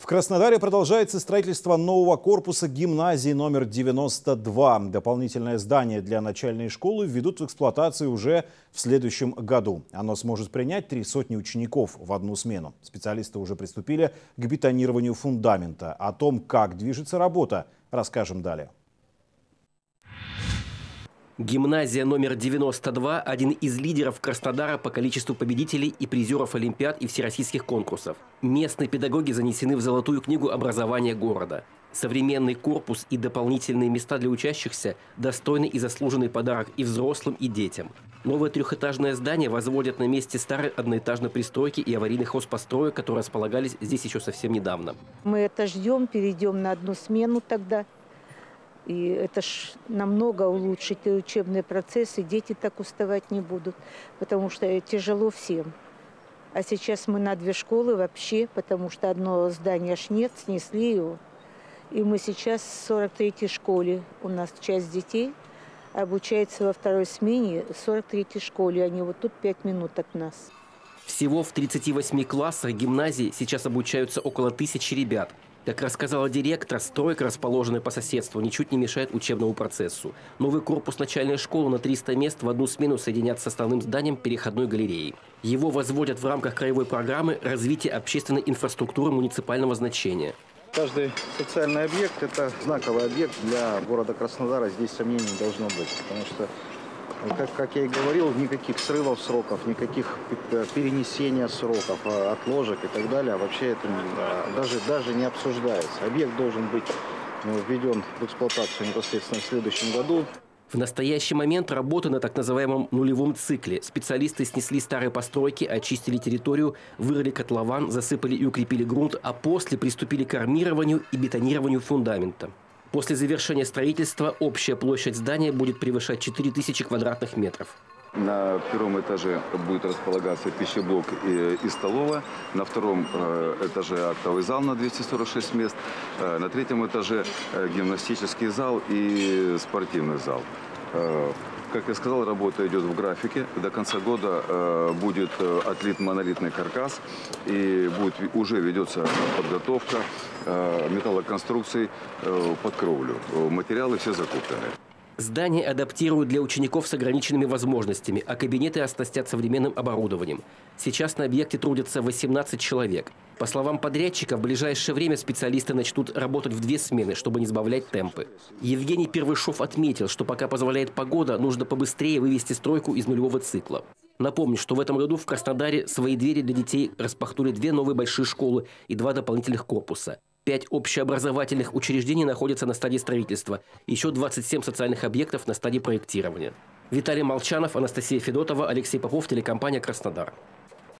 В Краснодаре продолжается строительство нового корпуса гимназии номер 92. Дополнительное здание для начальной школы введут в эксплуатацию уже в следующем году. Оно сможет принять 300 учеников в одну смену. Специалисты уже приступили к бетонированию фундамента. О том, как движется работа, расскажем далее. Гимназия номер 92 – один из лидеров Краснодара по количеству победителей и призеров олимпиад и всероссийских конкурсов. Местные педагоги занесены в золотую книгу образования города. Современный корпус и дополнительные места для учащихся – достойный и заслуженный подарок и взрослым, и детям. Новое трехэтажное здание возводят на месте старой одноэтажной пристройки и аварийных хозпостроек, которые располагались здесь еще совсем недавно. Мы это ждем, перейдем на одну смену тогда. И это ж намного улучшит учебный процесс, и дети так уставать не будут, потому что тяжело всем. А сейчас мы на 2 школы вообще, потому что одно здание аж нет, снесли его. И мы сейчас в 43-й школе. У нас часть детей обучается во 2-й смене в 43-й школе. Они вот тут 5 минут от нас. Всего в 38 классах гимназии сейчас обучаются около 1000 ребят. Как рассказала директор, стройка, расположенная по соседству, ничуть не мешает учебному процессу. Новый корпус начальной школы на 300 мест в одну смену соединят с основным зданием переходной галереи. Его возводят в рамках краевой программы развития общественной инфраструктуры муниципального значения. Каждый социальный объект – это знаковый объект для города Краснодара. Здесь сомнений не должно быть, потому что, как я и говорил, никаких срывов сроков, никаких перенесения сроков, отложек и так далее вообще это даже не обсуждается. Объект должен быть введен в эксплуатацию непосредственно в следующем году. В настоящий момент работы на так называемом нулевом цикле. Специалисты снесли старые постройки, очистили территорию, вырыли котлован, засыпали и укрепили грунт, а после приступили к армированию и бетонированию фундамента. После завершения строительства общая площадь здания будет превышать 4000 квадратных метров. На 1-м этаже будет располагаться пищеблок и столовая. На 2-м этаже актовый зал на 246 мест. На 3-м этаже гимнастический зал и спортивный зал. Как я сказал, работа идет в графике. До конца года будет отлит монолитный каркас и уже ведется подготовка металлоконструкций под кровлю. Материалы все закуплены. Здание адаптируют для учеников с ограниченными возможностями, а кабинеты оснастят современным оборудованием. Сейчас на объекте трудятся 18 человек. По словам подрядчика, в ближайшее время специалисты начнут работать в 2 смены, чтобы не сбавлять темпы. Евгений Первышов отметил, что пока позволяет погода, нужно побыстрее вывести стройку из нулевого цикла. Напомню, что в этом году в Краснодаре свои двери для детей распахнули 2 новые большие школы и 2 дополнительных корпуса. 5 общеобразовательных учреждений находятся на стадии строительства. Еще 27 социальных объектов на стадии проектирования. Виталий Молчанов, Анастасия Федотова, Алексей Попов, телекомпания «Краснодар».